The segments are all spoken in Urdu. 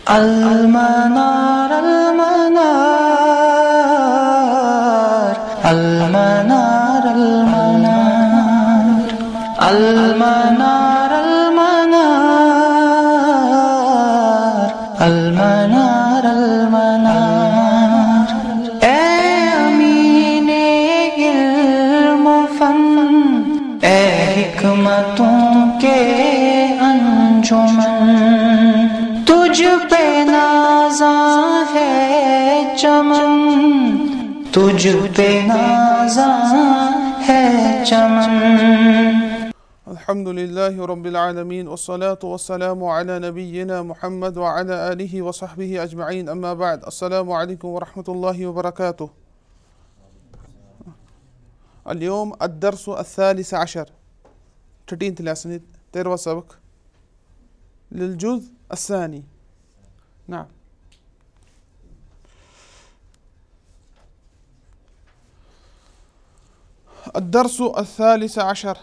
المنار المنار المنار المنار المنار المنار المنار اے امین علم و فن، اے حکمتوں کے انجمن، تجھ پہ نازاں ہے چمن، تجھ پہ نازاں ہے چمن۔ الحمد للہ رب العالمین والصلاة والسلام علی نبینا محمد وعلی آلہ وصحبہ اجمعین، اما بعد، السلام علیکم ورحمۃ اللہ وبرکاتہ۔ اليوم الدرس الثالث عشر، 13th lesson، 13واں سبق للجزء الثاني. نعم. الدرس الثالث عشر،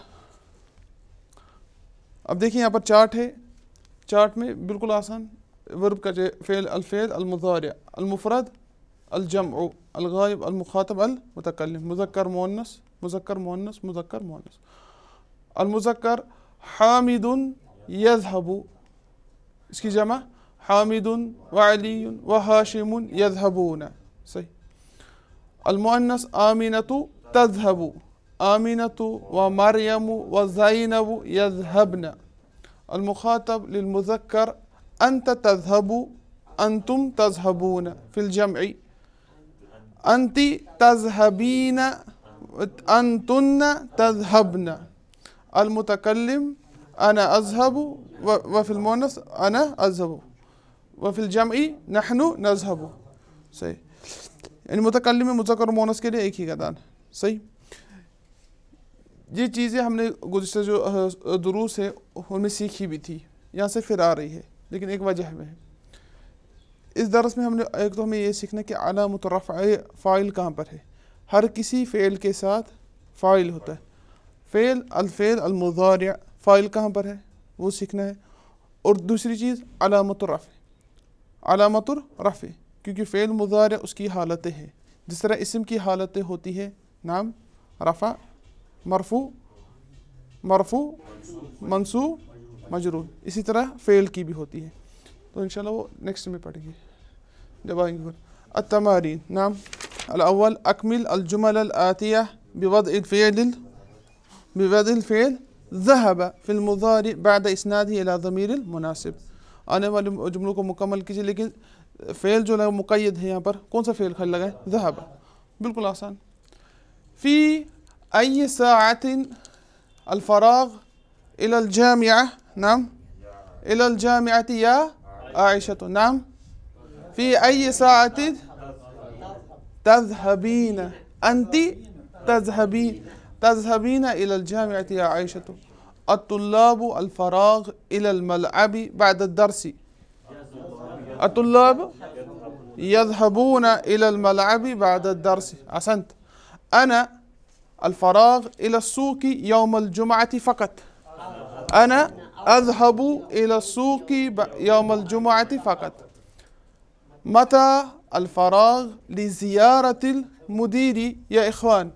اب دیکھیں یہاں پر چارٹ ہے، چارٹ میں بالکل آسان ورب کا فعل، الفعل المضارع، المفرد الجمع، الغائب المخاطب المتکلم، مذکر مؤنث مذکر مؤنث مذکر مؤنث۔ المذکر حامد یذهب، اس کی جمع حامد وعلی وہاشم یذهبون، صحیح۔ المؤنث آمنۃ تذهب، آمنۃ ومریم وزینب یذهبن۔ المخاطب للمذکر انت تذهب، انتم تذهبون۔ في الجمع انت تذهبین، انتن تذهبن۔ المتکلم انا اذهب، وفي المؤنث انا اذهب، وفي الجمع نحن نذهب، صحیح۔ یعنی متکلم میں مذکر و مؤنث کے لیے ایک ہی گردان، صحیح۔ یہ چیزیں ہم نے گزشتہ جو دروس ہے ان میں سیکھی بھی تھی، یہاں سے پھر آ رہی ہے، لیکن ایک وجہ میں ہے۔ اس درس میں ہم نے ایک تو ہمیں یہ سیکھنا کہ علامۃ الرفع فاعل کہاں پر ہے، ہر کسی فعل کے ساتھ فاعل ہوتا ہے۔ فعل الفعل المضارع، فاعل کہاں پر ہے وہ سیکھنا ہے۔ اور دوسری چیز علامۃ الرفع، علامۃ الرفع، کیونکہ فعل مضارع اس کی حالتیں ہیں، جس طرح اسم کی حالتیں ہوتی ہے نام، رفع، مرفوع، مرفوع، منصوب، مجرور، اسی طرح فعل کی بھی ہوتی ہے۔ تو انشاءاللہ وہ نیکسٹ میں پڑھیں گے جب آئیں گے۔ التمارین، نام الاول اکمل الجمل الآتیہ بوضع الفعل ذهب في المضارع بعد اسناده الى ضمیر المناسب۔ آنے والے جملوں کو مکمل کیجیے، لیکن فعل جو ہے مقید ہے، یہاں پر کون سا فعل خالی لگا ہے؟ ذهب، بالکل آسان۔ فی ای ساعة الفراغ الى الجامعة، نعم، الى الجامعة یا عائشة، نعم، فی ای ساعة تذهبین، انت تذهبین الى الجامعة یا عائشة۔ الطلاب الفراغ الى الملعب بعد الدرس، الطلاب يذهبون الى الملعب بعد الدرس، احسنت۔ انا الفراغ الى السوق يوم الجمعة فقط، انا اذهب الى السوق يوم الجمعة فقط۔ متى الفراغ لزيارة المدير يا إخوان؟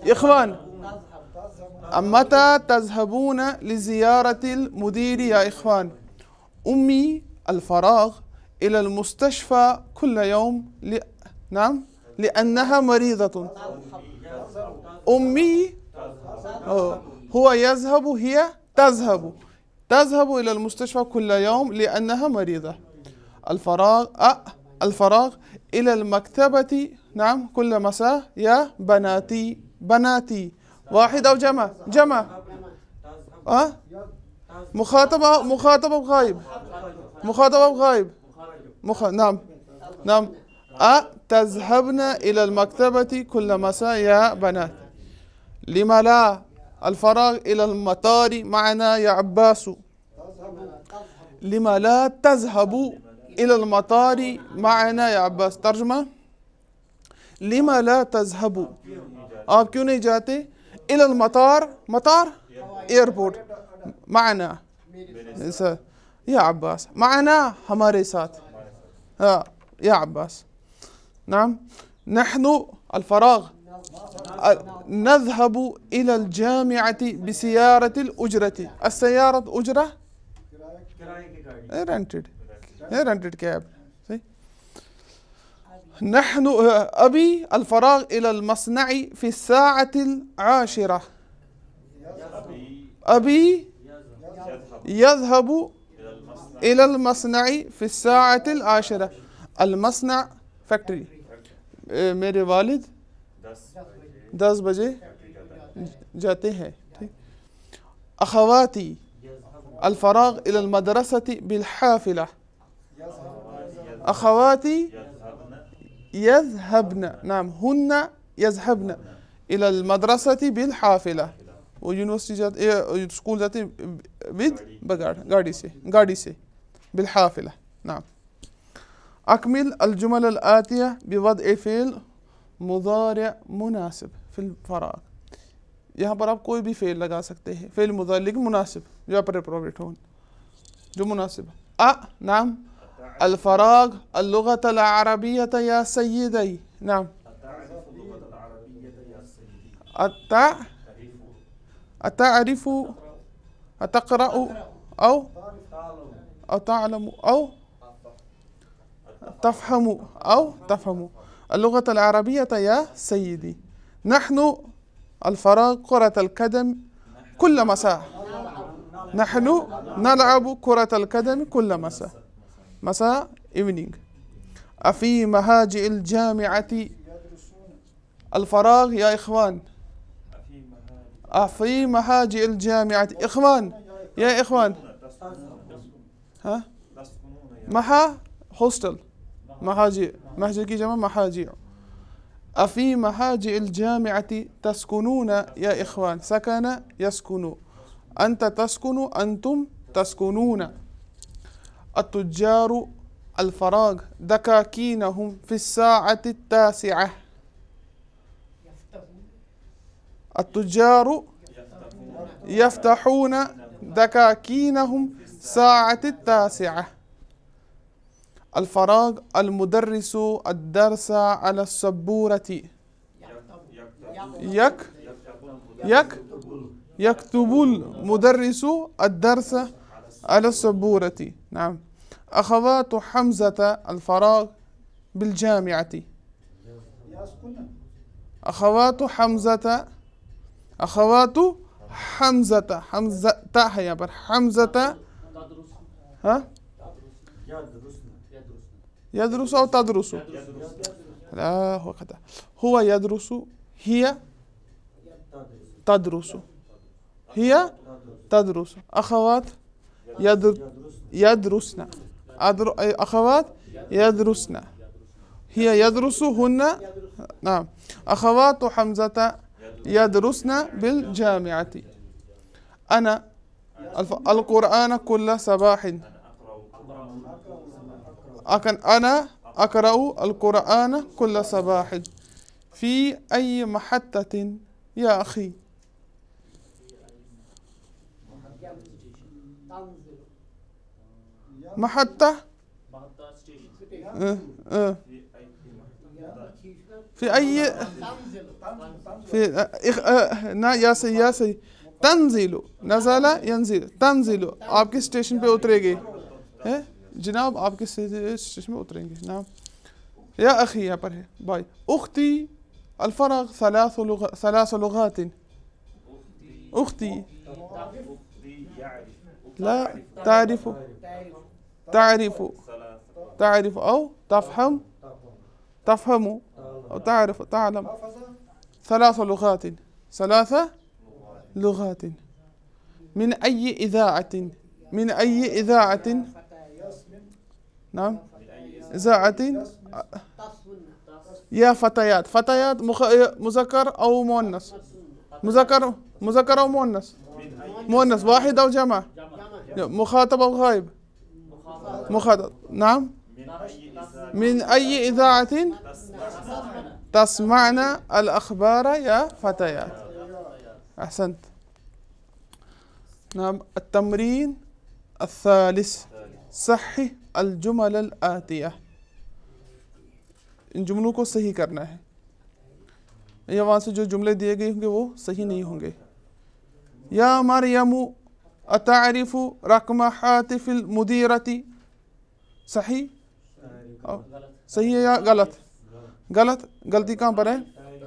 متى تذهبون لزيارة المدير يا إخوان؟ أمي الفراغ إلى المستشفى كل يوم نعم، لأنها مريضة۔ أمي هو يذهب، هي تذهب إلى المستشفى كل يوم لأنها مريضة۔ الفراغ إلى المكتبة، نعم، كل مساء يا بناتي، واحد أو جمع، مخاطب غائب، نعم، تذهبن إلى المكتبة كل مساء يا بنات۔ لما لا الفراغ إلى المطار معنا يا عباس؟ لما لا تذهب إلى المطار معنا يا عباس؟ ترجمہ، لما لا تذهب، آپ کیوں نہیں جاتے؟ إلى المطار، مطار ایئرپورٹ، معنا یا عباس، معنا ہمارے ساتھ، يا عباس. نعم. نحن الفراغ نذهب إلى الجامعة بسيارة الأجرة. السيارة أجرة rented cab. نحن أبي الفراغ إلى المصنع في الساعة 10. أبي يذهب إلى المصنع في الساعة 10. المصنع فैक्ट्री. मेरे वालिद 10 बजे जाते हैं. ठीक. أخواتي الفراغ إلى المدرسة بالحافلة. أخواتي يذهبن. نعم. هن يذهبن إلى المدرسة بالحافلة. ويونيورسيتي जाते स्कूल जाते विद गाड़ी से بالحافلة. نعم. أكمل الجمل الآتية بوضع فعل मुदारिअ मुनासिब फिल फराग. यहाँ पर आप कोई भी फेल लगा सकते हैं. फेल मुदारिअ लेकिन मुनासिब जो पर अप्रोप्रिएट हो, जो मुनासिब. नाम الفراغ اللغة العربية يا سيدي. نعم. أتعرف أتقرأ أو تعلم أو تفهم اللغة العربية يا سيدي. نحن الفراغ كرة القدم كل مساء. نحن نلعب كرة القدم كل مساء evening. أفي مهاجئ الجامعة الفراغ يا إخوان. أفي مهاجئ الجامعة إخوان يا إخوان. مها hostel. مهاجئ की जमा महाजिع. أفي مهاجئ الجامعة تسكنون يا إخوان. سكن يسكن. أنت تسكن أنتم تسكنون. التجار الفراغ دكاكينهم في الساعة 9. التجار يفتحون دكاكينهم ساعة 9. الفراغ المدرس الدرس على السبورة. يكتب المدرس الدرس على السبورة. نعم. أخوات حمزة الفراغ بالجامعة. أخوات حمزة هي بر حمزة يدرس أو تدرس. لا هو يدرس هي تدرس. هي تدرس. أخوات يدرسن. أخوات يدرسن. هي يدرس هن. نعم. أخوات حمزة يدرسن بالجامعة. أنا القرآن كل صباح. أنا أقرأ القرآن كل صباح. في أي محطة يا أخي؟ محطة في أي يا سي تنزل. نزل ينزل. تنزل आपके स्टेशन पे उतरेगी है जनाब. आपके स्टेशन पे उतरेंगे. नाम يا أخي यहाँ पर है. باي. أختي الفراغ 3 لغات. أختي لا تعرف أو تفهم أو تعلم. 3 لغات. من أي إذاعة؟ نعم. إذاعة يا فتيات. مذكر أو مؤنث؟ مذكر أو مؤنث واحد أو جمع؟ مخاطب أو غائب؟ مخاطب. نعم. من أي إذاعة تسمعن الأخبار يا فتيات؟ أحسنت. نعم. التمرين الثالث. صحح الجمل الآتية. ان جملوں کو صحیح کرنا ہے، یا وہاں سے جو جملے دیے گئے ہوں گے وہ صحیح نہیں ہوں گے۔ یا مریم اتعرف رقم ہاتف المدیرتی، صحیح صحیح ہے یا غلط؟ غلط، غلطی کہاں پر ہے؟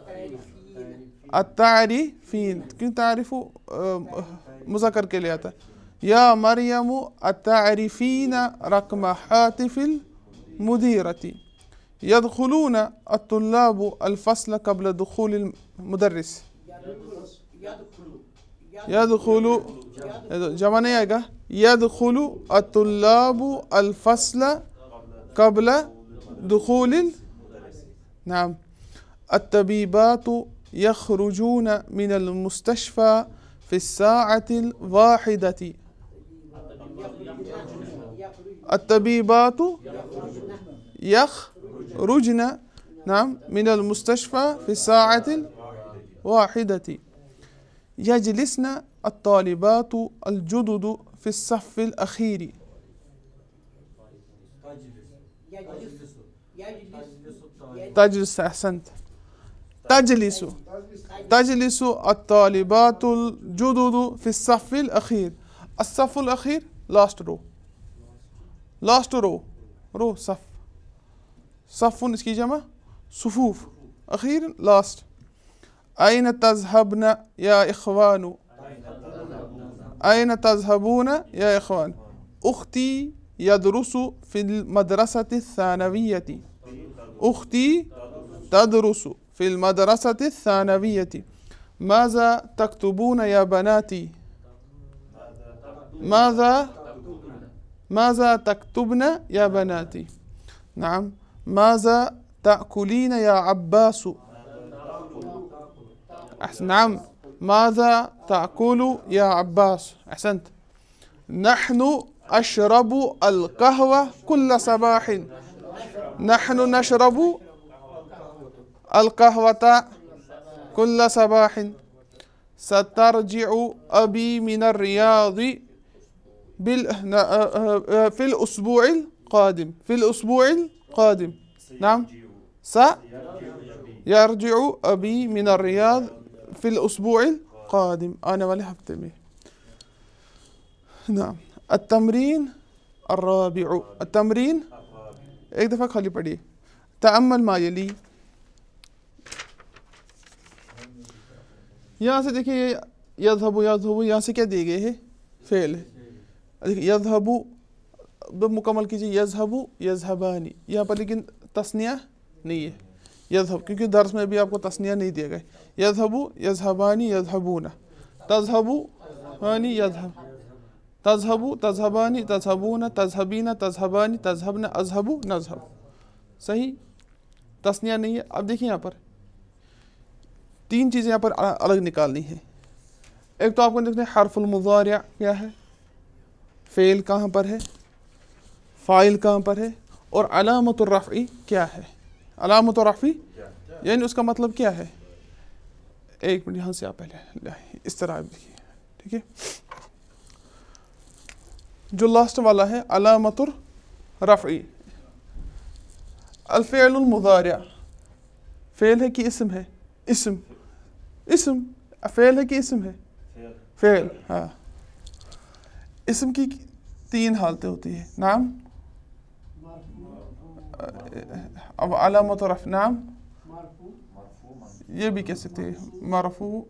التعریفین، کیوں تعریف مذکر کے لیے آتا ہے؟ یا مریم اتعرفین رقم ہاتف المدیرتی، يدخلون الطلاب الفصل قبل دخول المدرس، يدخل جمع نہیں آئے گا، يدخل الطلاب الفصل قبل دخول نعم الطبيبات يخرجون من المستشفى في الساعة الواحدة، الطبيبات يخرجن نعم من المستشفى في الساعة الواحدة، يجلسن الطالبات الجدد في الصف الأخير، تجلس، أحسنت، تجلس الطالبات الجدد في الصف الأخير، الصف الأخير last row، last row صف، صف اس کی جمع صفوف، أخير last۔ أين تذهبن يا إخوان، أين تذهبون يا إخوان، أختي يدرس في المدرسة الثانوية، أختي تدرس في المدرسة الثانوية، ماذا تكتبون يا بناتي، ماذا تكتبن يا بناتي، نعم، ماذا تأكلين يا عباس، نعم، ماذا تأكل يا عباس، أحسنت، نحن أشرب القهوة كل صباح، نحن نشرب القهوة كل صباح، سترجع أبي من الرياض في الأسبوع القادم، في الأسبوع القادم، نعم، سيرجع أبي من الرياض في الأسبوع القادم، آنے والے ہفتے میں، نعم۔ التمرین الرابع، التمرین ایک دفعہ خالی پڑھیے، تأمل ما یلی، یہاں سے دیکھیے یذہب، یہاں سے کیا دیے گئے ہے؟ فعل ہے، یذہب مکمل کیجیے، یذہب یذہبانی، یہاں پر لیکن تثنیہ نہیں ہے، یذہب، کیونکہ درس میں بھی آپ کو تثنیہ نہیں دیا گئے، یذہب یذہبانی یذہبون، تذہبانی یذہب، تذہب تذہبانی تذہبون، تذہبین تذہبانی تذہبن، اذہب نذہب، صحیح، تثنیہ نہیں ہے۔ اب دیکھیں یہاں پر تین چیزیں یہاں پر الگ نکالنی ہے، ایک تو آپ کو دیکھنا ہے حرف المضارع کیا ہے، فعل کہاں پر ہے، فاعل کہاں پر ہے، اور علامت الرفع کیا ہے، علامت الرفع یعنی اس کا مطلب کیا ہے۔ ایک منٹ یہاں سے آپ پہلے اس طرح دیکھیے، ٹھیک ہے، جو لاسٹ والا ہے علامت الرفع، الفعل المضارع، فعل ہے کہ اسم ہے، اسم فعل ہے کہ اسم ہے، فعل، ہاں، اسم کی تین حالتیں ہوتی ہیں، نعم، اب علامت رفع، نعم، یہ بھی کہہ سکتے ہیں مرفوع،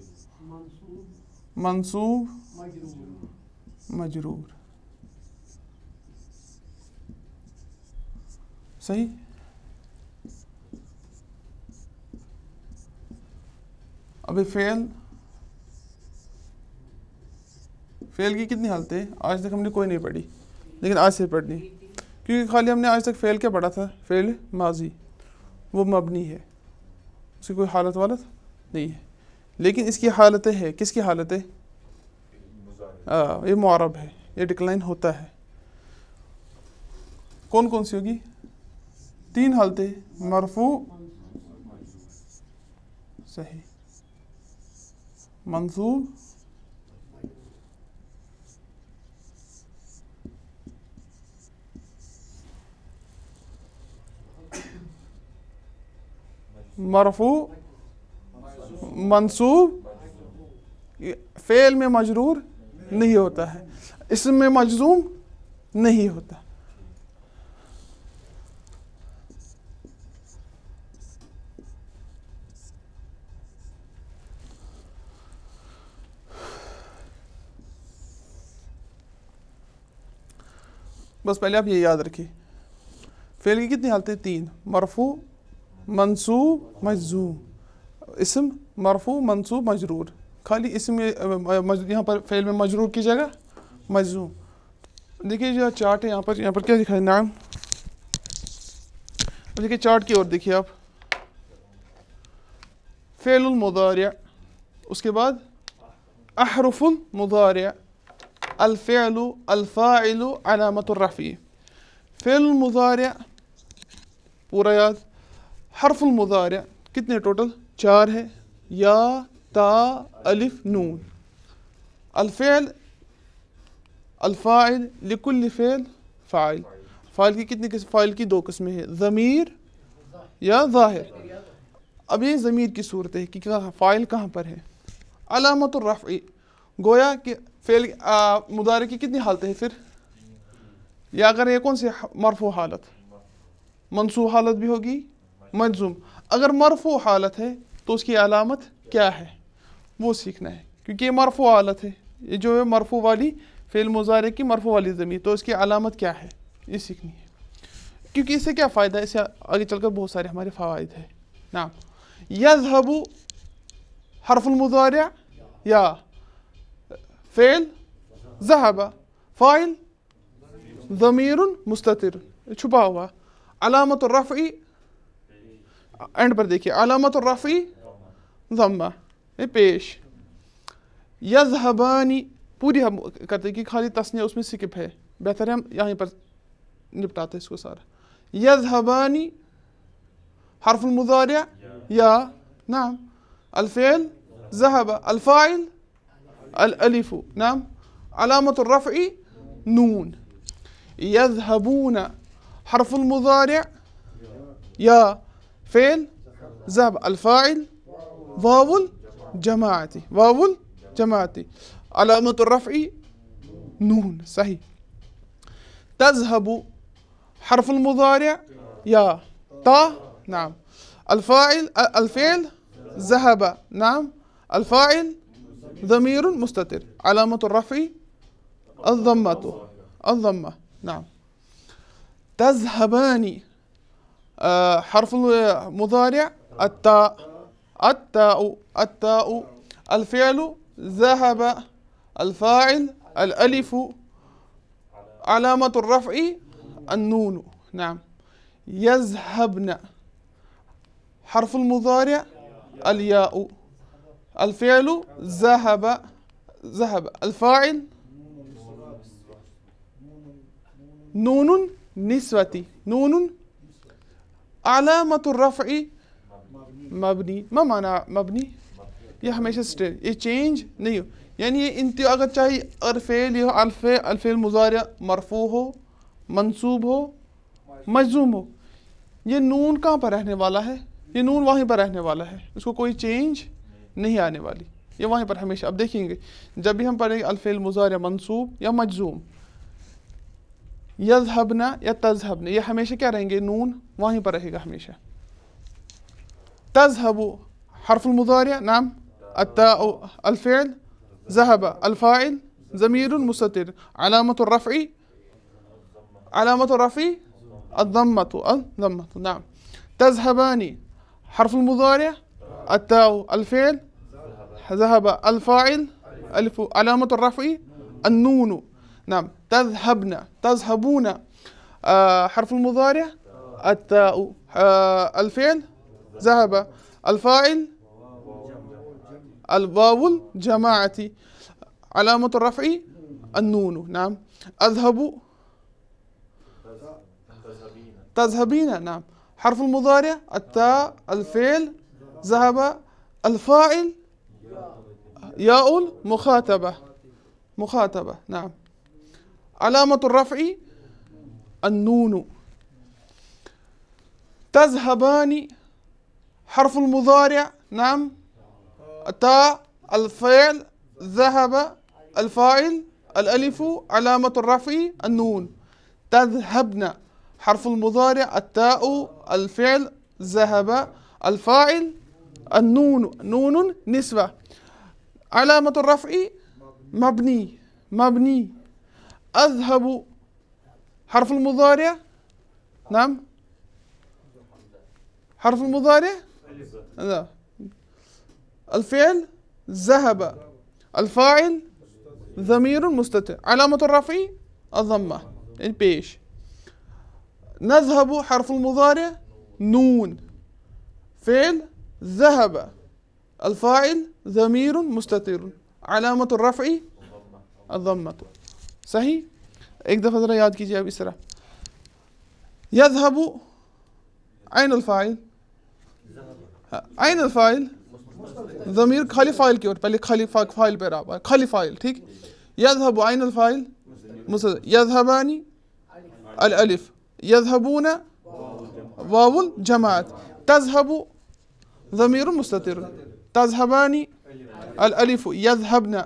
منصوب، مجرور، صحیح۔ ابھی فعل کی کتنی حالتیں آج تک ہم نے کوئی نہیں پڑھی، لیکن آج سے پڑھنی، کیونکہ خالی ہم نے آج تک فعل کیا پڑھا تھا، فعل ماضی، وہ مبنی ہے، اس کی کوئی حالت والت نہیں ہے، لیکن اس کی حالتیں ہے، کس کی حالتیں؟ یہ معرب ہے، یہ ڈکلائن ہوتا ہے، کون کون سی ہوگی؟ تین حالتیں، مرفوع، صحیح، منصوب، مرفوع منصوب، فعل میں مجرور نہیں ہوتا ہے، اسم میں مجزوم نہیں ہوتا۔ بس پہلے آپ یہ یاد رکھیے، فعل کی کتنی حالتیں؟ 3، مرفوع منصوب مجزوم، اسم مرفوع منصوب مجرور، خالی اسم یہاں پر فعل میں مجرور کی جگہ مجزوم۔ دیکھیے جو چارٹ ہے یہاں پر کیا دکھا ہے؟ نعم، دیکھیے چارٹ کی اور دیکھیے آپ، فعل المضارع، اس کے بعد احرف المضارع، الفعل الفاعل علامت الرفع، فعل المضارع پورا یاد، حرف المضارع کتنے ٹوٹل؟ 4 ہے، یا تا الف نون، الفعل الفاعل لکل فعل فاعل، فاعل کی کتنی قسم؟ فاعل کی 2 قسمیں ہیں، ضمیر یا ظاہر۔ اب یہ ضمیر کی صورت ہے کہ فاعل کہاں پر ہے؟ علامت الرفع، گویا کہ فعل مضارع کی کتنی حالتیں ہیں پھر؟ یا اگر یہ کون سی مرفوع حالت، منصوب حالت بھی ہوگی، مجزوم۔ اگر مرفوع حالت ہے تو اس کی علامت کیا ہے وہ سیکھنا ہے، کیونکہ یہ مرفوع حالت ہے، یہ جو ہے مرفوع والی فعل مضارع کی مرفوع والی ضمیر، تو اس کی علامت کیا ہے یہ سیکھنی ہے، کیونکہ اس سے کیا فائدہ ہے؟ اس سے آگے چل کر بہت سارے ہمارے فوائد ہیں۔ نعم، یذهب حرف المضارع یا فعل ذهب، فاعل ضمیر مستتر چھپا ہوا، علامت الرفع اینڈ پر دیکھیے، علامت الرفع ضمہ پیش، یذهبانی پوری ہم کرتے کہ خالی تسنیہ اس میں سکپ ہے، بہتر ہے ہم یہیں پر نپٹاتے اس کو سارا۔ یذهبانی حرف المضارع یا، نعم، الفعل ذهب، الفاعل الالف، نعم، علامت الرفع نون، يذهبون حرف المضارع یا فعل ذهب، الفاعل واو الجماعة، واو الجماعة، علامت الرفع نون، صحیح۔ تذهب حرف المضارع یا تا، نعم، الفعل ذهب، نعم، الفاعل ضمیر مستتر، علامت الرفع الضمة، نعم۔ تذهبان حرف المضارع التاء، الفعل ذهب، الفاعل الألف، علامة الرفع النون، نعم۔ يذهبن حرف المضارع الياء، الفعل ذهب، الفاعل نون نسوة، نون، علامت الرفع مبنی۔ ما معنی مبنی؟ یہ ہمیشہ اسٹیٹ، یہ چینج نہیں ہو، یعنی یہ اگر چاہیے اگر فعل یہ الفعل مضارع مرفوع ہو، منصوب ہو، مجزوم ہو، یہ نون کہاں پر رہنے والا ہے؟ یہ نون وہیں پر رہنے والا ہے، اس کو کوئی چینج نہیں آنے والی، یہ وہیں پر ہمیشہ۔ اب دیکھیں گے جب بھی ہم پڑھیں گے الفعل مضارع منصوب یا مجزوم، یذهبن یا تذهبن، یہ ہمیشہ کیا رہیں گے؟ نون وہیں پر رہے گا ہمیشہ۔ تذهب حرف المضارع، نعم، التاء الفعل، ذهب الفاعل ضمیر مستتر، علامت الرفع الضمة، نعم۔ تذهبان حرف المضارع التاء الفعل، ذهب الفاعل الف، علامت الرفع النون، نعم۔ تذهبون حرف المضارع التاء الفعل ذهب الفاعل الواو الجماعة، علامة الرفع النون، نعم۔ أذهب تذهبين، نعم، حرف المضارع التاء الفعل ذهب الفاعل ياء المخاطبة، نعم، علامة الرفع النون۔ تذهبان حرف المضارع نعم تا الفعل ذهب الفاعل الألف علامة الرفع النون. تذهبن حرف المضارع التاء الفعل ذهب الفاعل النون نون نسبة علامة الرفع مبني. أذهب حرف المضارع نعم حرف المضارع لا الفعل ذهب الفاعل ضمير مستتر علامة الرفع الضمة البيش. نذهب حرف المضارع نون فعل ذهب الفاعل ضمير مستتر علامة الرفع الضمة. صحیح. ایک دفعہ ذرا یاد کیجیے اب اس طرح يذهب عين الفاعل عين الفاعل ضمیر خالی فاعل کی اور پہلے خالی فاعل پہ رہا خالی فاعل ٹھیک. يذهب عين الفاعل يذهبان الالف يذهبون واو الجماعة. تذهب ضمير مستتر تذهبان الالف يذهبن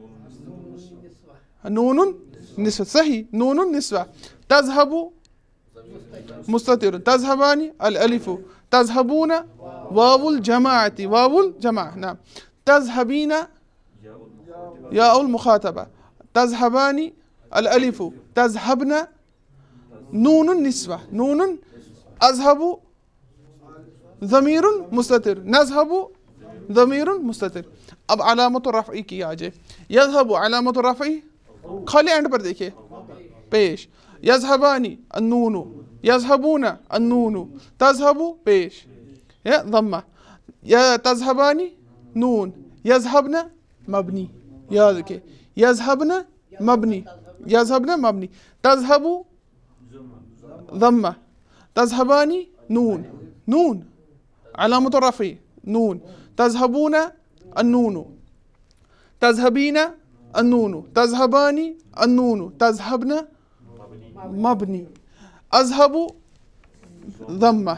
نون نسبة. صحیح نون نسبة. تذهب مستتر تذهبان الالف تذهبون واو الجماعة نعم. تذهبين ياء المخاطبة تذهبان الالف تذهبن نون نسبة نون. اذهب ضمیر مستتر نذهب ضمیر مستتر. اب علامت الرفع کی آ جائے. یذهب علامت الرفع خالی اینڈ پر دیکھیے پیش. یذهبانی النون یذهبون النون تذهب پیش ضمہ. تذهبانی نون یذهبن مبنی یاد رکھے یذهبن مبنی. تذهب ضمہ تذهبانی نون علامة الرفع نون. تذهبون النون تذهبين النون تذهبان النون تذهبن مبني. أذهب ضمة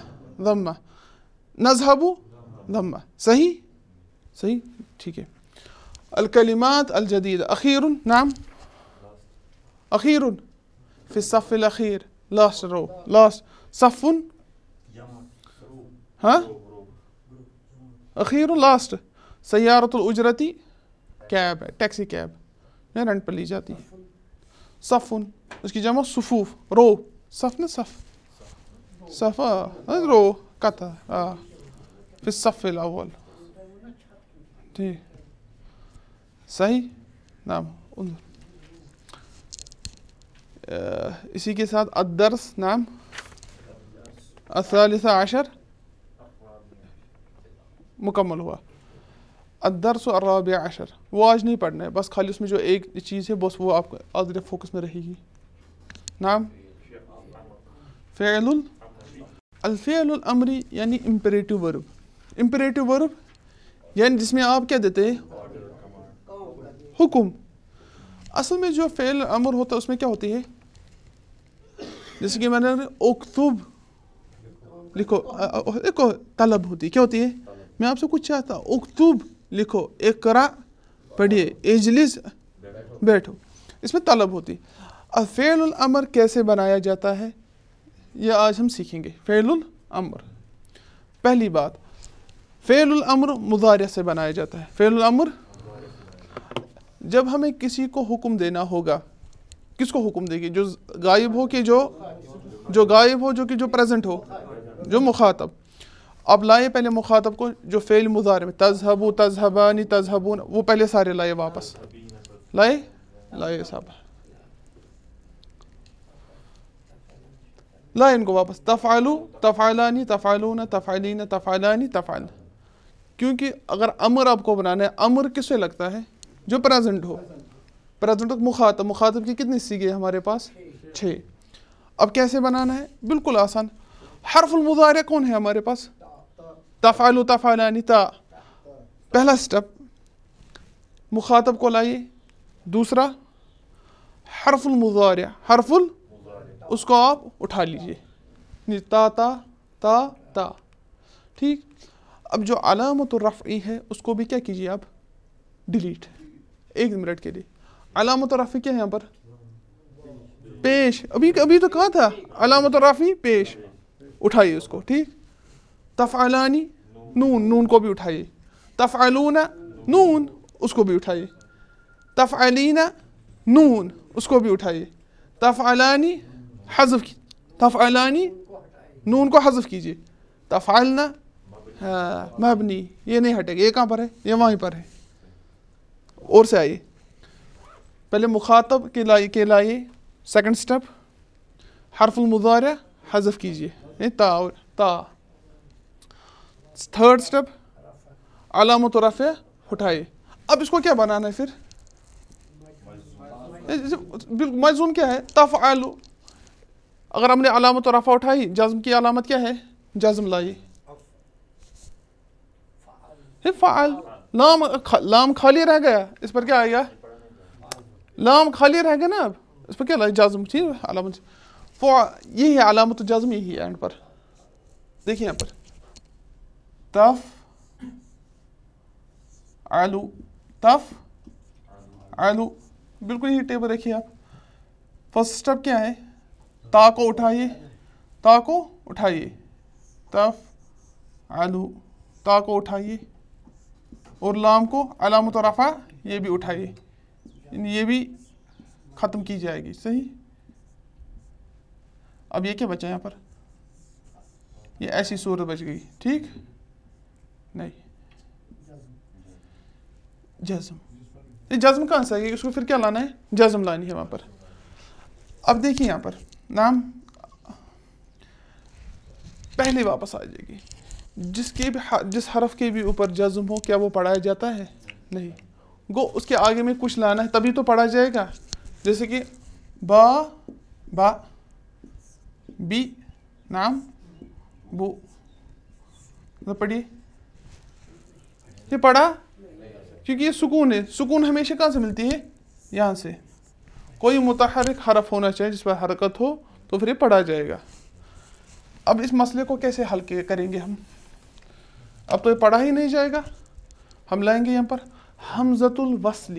نذهب ضمة. صحیح ٹھیک ہے. الكلمات الجديدة أخير نعم أخير في الصف الأخير last row last صف ها أخير last. سيارة الأجرة کیب ہے ٹیکسی کیب رینٹ پر لی جاتی ہے. صف اس کی جمع صفوف رو صف نا صف رو قطع في الصف الأول ٹھیک صحیح نعم. اسی کے ساتھ الدرس نعم الثالث عشر مکمل ہوا. الدرس الرابع عشر وہ آج نہیں پڑھنا ہے بس خالی اس میں جو ایک چیز ہے بس وہ آپ کو آدھے فوکس میں رہے گی. نعم فعل الفعل الامری یعنی امپریٹو ورب یعنی جس میں آپ کیا دیتے ہیں حکم. اصل میں جو فعل امر ہوتا ہے اس میں کیا ہوتی ہے جیسے کہ میں نے اکتب لکھو طلب ہوتی ہے کیا ہوتی ہے میں آپ سے کچھ چاہتا اکتب لکھو اقرا پڑھیے اجلس بیٹھو اس میں طلب ہوتی. اب فعل الامر کیسے بنایا جاتا ہے یہ آج ہم سیکھیں گے. فعل الامر پہلی بات فعل الامر مضارع سے بنایا جاتا ہے. فعل الامر جب ہمیں کسی کو حکم دینا ہوگا کس کو حکم دے گی جو غائب ہو کہ جو غائب ہو جو کہ جو پریزنٹ ہو جو مخاطب. اب لائے پہلے مخاطب کو جو فعل مضارع میں تذهبوا تذهبان تذهبون وہ پہلے سارے لائے واپس لائے صاحب لائے ان کو واپس. تفعلوا تفعلان تفعلون تفعلین تفعلان تفعلن. کیونکہ اگر امر آپ کو بنانا ہے امر کس سے لگتا ہے جو پریزنٹ ہو. پریزنٹ مخاطب کی کتنی سیغے ہمارے پاس 6. اب کیسے بنانا ہے بالکل آسان. حرف المضارع کون ہے ہمارے پاس تفعلوا تفعلان تا پہلا سٹیپ مخاطب کو لائیے. دوسرا حرف المضارع اس کو آپ اٹھا لیجئے تا تا تا تا ٹھیک. اب جو علامت الرفعی ہے اس کو بھی کیا کیجیے آپ ڈیلیٹ 1 منٹ کے لیے. علامت الرفعی کیا ہے یہاں پر پیش, ابھی تو کہا تھا علامت الرفعی پیش, اٹھائیے اس کو. ٹھیک, تفعلانی نون کو بھی اٹھائیے. تفعلون نون اس کو بھی اٹھائیے. تفعلین نون اس کو بھی اٹھائیے. تفعلانی حذف کی, تفعلانی نون کو حذف کیجیے. تفعلنا مبنی, یہ نہیں ہٹے گا, یہ کہاں پر ہے, یہ وہیں پر ہے. اور سے آئیے, پہلے مخاطب کے لائیے. سیکنڈ سٹیپ حرف المضارع حذف کیجیے تا. تھرڈ سٹیپ علامت رفع اٹھائیے. اب اس کو کیا بنانا ہے پھر, مجزوم کیا ہے تفعل. اگر ہم نے علامت رفع اٹھائی, جزم کی علامت کیا ہے, جزم لائیے. فعل, لام خالی رہ گیا, اس پر کیا آئے گا, لام خالی رہ گیا نا, اب اس پر کیا لائے, جزم. ٹھیک ہے, علامت یہی ہے علامت جزم, یہی ہے اینڈ پر. دیکھیے یہاں پر تفعلوا, بالکل یہی ٹیبل رکھیے آپ. فرسٹ سٹیپ کیا ہے, تا کو اٹھائیے, تا کو اٹھائیے. تفعلوا, تا کو اٹھائیے, اور لام کو علامت رفع یہ بھی اٹھائیے, یہ بھی ختم کی جائے گی. صحیح. اب یہ کیا بچا یہاں پر, یہ ایسی صورت بچ گئی. ٹھیک, نہیں جزم, یہ جزم کہاں سے آئے گی, اس کو پھر کیا لانا ہے, جزم لانی ہے وہاں پر. اب دیکھیے یہاں پر نام پہلے واپس آ جائے گی. جس حرف کے بھی اوپر جزم ہو کیا وہ پڑھایا جاتا ہے, نہیں. گو اس کے آگے میں کچھ لانا ہے تبھی تو پڑھا جائے گا. جیسے کہ با بی نام بو, پڑھیے. یہ پڑھا کیونکہ یہ سکون ہے. سکون ہمیشہ کہاں سے ملتی ہے, یہاں سے. کوئی متحرک حرف ہونا چاہیے جس پر حرکت ہو تو پھر یہ پڑھا جائے گا. اب اس مسئلے کو کیسے حل کریں گے ہم, اب تو یہ پڑھا ہی نہیں جائے گا. ہم لائیں گے یہاں پر حمزۃ الوصلی,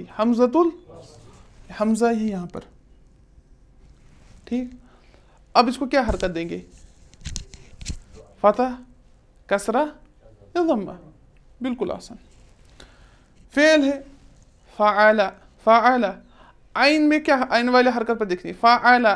حمزہ ہی یہاں پر. ٹھیک, اب اس کو کیا حرکت دیں گے, فتح, کسرہ یا ضمہ, بالکل آسان. فعل ہے فعل, عین میں کیا, عین والے حرکت پر دیکھنی, فعل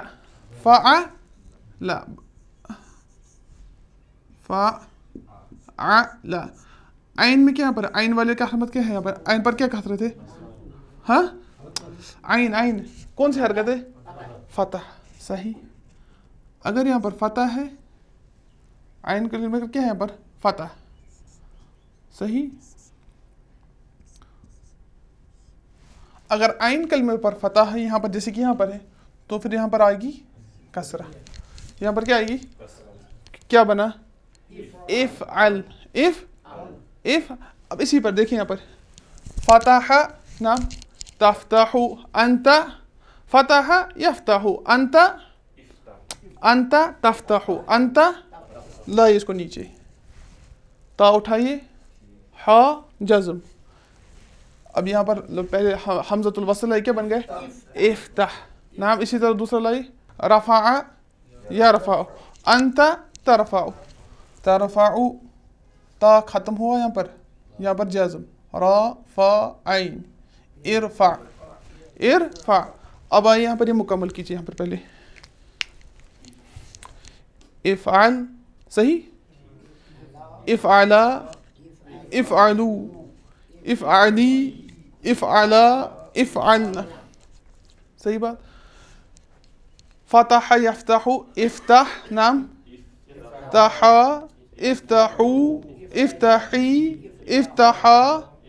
عین میں کیا پر, عین والے کا حرکت کیا ہے یہاں پر, عین پر کیا کثرت ہے, ہاں عین کون سی حرکت ہے, فتح. صحیح. اگر یہاں پر فتح ہے, عین کلمہ کیا ہے یہاں پر, فتح. صحیح. اگر عین کلمے پر فتح ہے یہاں پر, جیسے کہ یہاں پر ہے, تو پھر یہاں پر آئے گی کسرہ. یہاں پر کیا آئے گی, کیا بنا, افعل. اب اسی پر دیکھیں یہاں پر فتح نام تفتح انت, فتح یفتح انت تفتح انت, لائیے اس کو نیچے. تا اٹھائیے, ہا جزم. اب یہاں پر پہلے حمزۃ الوصل ہے, کیا بن گئے, افتح نام. اسی طرح دوسرا لائیے, رفع یرفع, انت ترفع, تا ختم ہوا یہاں پر جزم, را فا عین, ارفع. اب آئیے یہاں پر یہ مکمل کیجیے. یہاں پر پہلے افعل, صحیح, افعلا, افعلو, افعلی, افعلا, افعلنا. صحیح بات. فتح یفتح, افتح نام, تحا, افتحو, افتحی, افتحا,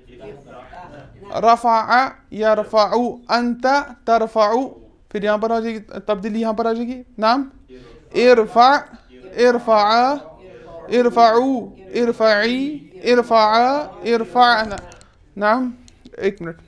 رفع یرفع, انت ترفع. پھر یہاں پر آ جائے گی تبدیلی, یہاں پر آ جائے گی نام, ارفع, ارفعا, ارفعو, ارفعی, ارفعا, ارفعنا. نام. ایک منٹ,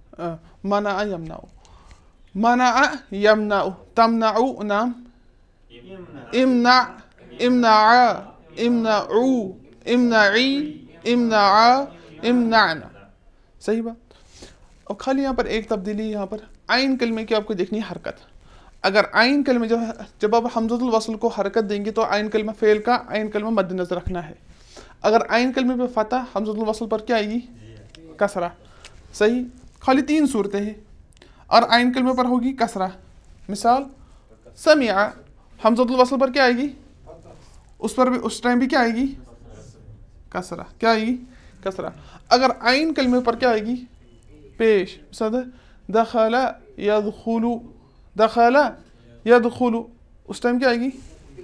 منع یمنع, منع یمنع, تمنع نام, امنع، امنعا، امنعو، امنعی، امنعا، امنعنا. صحیح بات. اور خالی یہاں پر ایک تبدیلی یہاں پر عین کلمے کی آپ کو دیکھنی ہے حرکت. اگر عین کلمے جب آپ حمزۃ الوصل کو حرکت دیں گے تو عین کلمہ فعل کا عین کلمہ مد نظر رکھنا ہے. اگر عین کلمے پہ فتح، حمزۃ الوصل پر کیا آئے گی؟ کسرہ. صحیح. خالی 3 صورتیں ہیں اور عین کلمے پر ہوگی کسرہ. مثال سمع، حمزۃ الوصل پر کیا آئے گی؟ اس پر بھی اس ٹائم بھی کیا آئے گی؟ کسرہ. کیا آئے گی؟ کسرہ. اگر عین کلمے پر کیا آئے گی؟ پیش. مثال دخل يدخل، دخل يدخل، اس ٹائم کیا آئے گی؟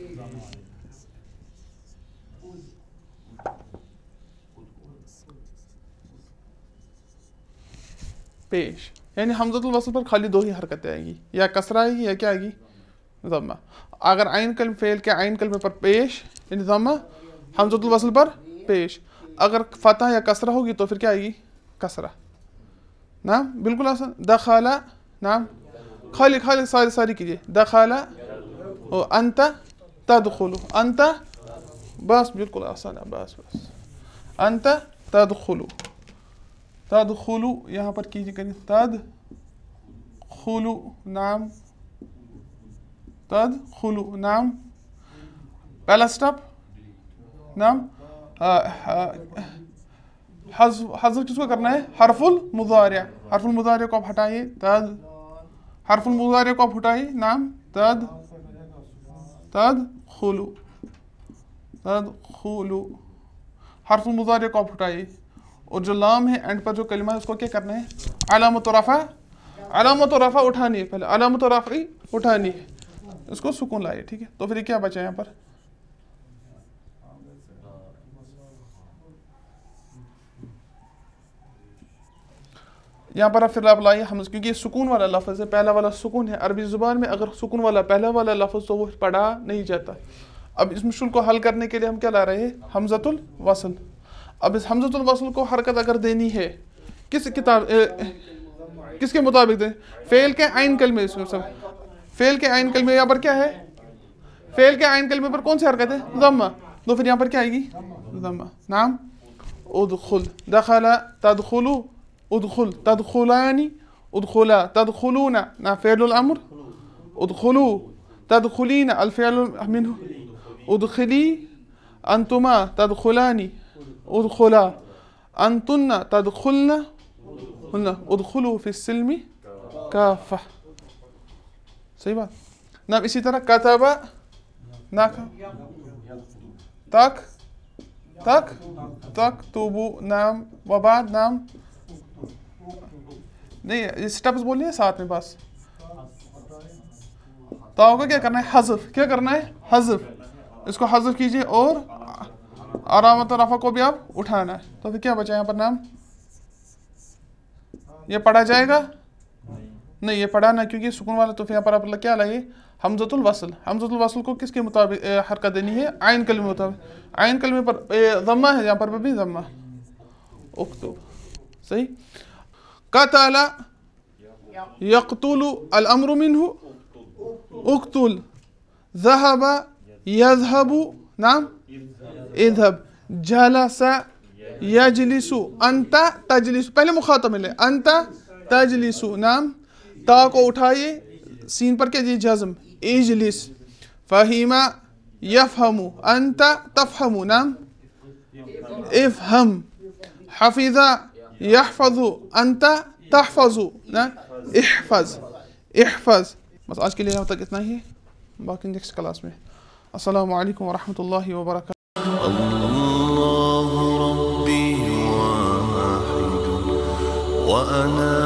پیش. یعنی حمزۃ الوصل پر خالی 2 ہی حرکتیں آئیں گی، یا کسرہ آئے گی یا کیا آئے گی؟ ضمہ. اگر عین کلمہ فعل کے عین کلمے پر پیش یعنی ضمہ، حمزۃ الوصل پر پیش. اگر فتح یا کسرہ ہوگی تو پھر کیا آئے گی؟ کسرہ. نعم بالکل آسان. دخل، نعم خالی ساری کیجیے. دخل انت تدخل، انت، بس بالکل آسان ہے. بس انت تدخل، تدخل یہاں پر کیجیے کریں تدخل، نعم تدخل، نعم. پہلا سٹیپ، نعم حذف کس کو کرنا ہے؟ حرف المضارع. حرف المضارع کو آپ ہٹائیے. حرف المضارع کو آپ ہٹائیے. نعم تدخل، تدخل. حرف المضارع کو آپ ہٹائیے. اور جو لام ہے اینڈ پر جو کلمہ ہے اس کو کیا کرنا ہے؟ علامت رفع، علامت رفع اٹھانی ہے. پہلے علامت رفع اٹھانی ہے، اس کو سکون لائیے. ٹھیک ہے. تو پھر یہ کیا بچا یہاں پر؟ یہاں پر پھر آپ لائیے حمزہ، کیونکہ یہ سکون والا لفظ ہے. پہلا والا سکون ہے. عربی زبان میں اگر سکون والا پہلا والا لفظ تو وہ پڑھا نہیں جاتا. اب اس مشکل کو حل کرنے کے لیے ہم کیا لا رہے ہیں؟ حمزۃ الوصل. اب اس حمزۃ الوصل کو حرکت اگر دینی ہے کس کے مطابق دیں؟ فعل کے عین کلمے. فعل کے عین کلمے یہاں پر کیا ہے؟ فعل کے عین کلمے پر کون سی حرکت ہے؟ ضمہ. تو پھر یہاں پر کیا آئے گی؟ ضمہ. نعم ادخل، دخل تدخل، ادخل تدخلان، ادخلا تدخلون، نعم فعل الامر. ادخلوا تدخلين الفعل منه. ادخلي انتما تدخلان، ادخلا انتن تدخلن، ادخلوا في السلم كافة. صحیح بات. نعم اسی طرح کتب، تک تکتبو، نعم وبعد، نعم نہیں یہ سٹیپس بولیے ساتھ میں. بس تاؤ کا کیا کرنا ہے؟ حذف. کیا کرنا ہے؟ حذف. اس کو حذف کیجیے اور علامت رفع کو بھی آپ اٹھانا ہے. تو پھر کیا بچا یہاں پر؟ نام یہ پڑھا جائے گا؟ نہیں یہ پڑھا نہ، کیونکہ سکون والا. تو پھر یہاں پر آپ کیا لائیے؟ حمزۃ الوصل. حمزۃ الوصل کو کس کے مطابق حرکت دینی ہے؟ عین کلمے مطابق. عین کلمے پر ضمہ ہے، یہاں پر بھی ضمہ. اکتب. صحیح. قتل یقتل الامر منه، اقتل. ذهب يذهب، نعم اذهب. جلس يجلس، انت تجلس. پہلے مخاطب ملے انت تجلس، نعم. تا کو اٹھائیے، سین پر کیا جی؟ جزم. اجلس. فہیم یفہم، انت تفہم، نعم افہم. حفظ یحفظ، انت تحفظ، نعم احفظ، احفظ. بس آج کے لیے یہاں تک اتنا ہی، باقی نیکسٹ کلاس میں. السلام علیکم ورحمۃ اللہ وبرکاتہ. الله ربي واحد وأنا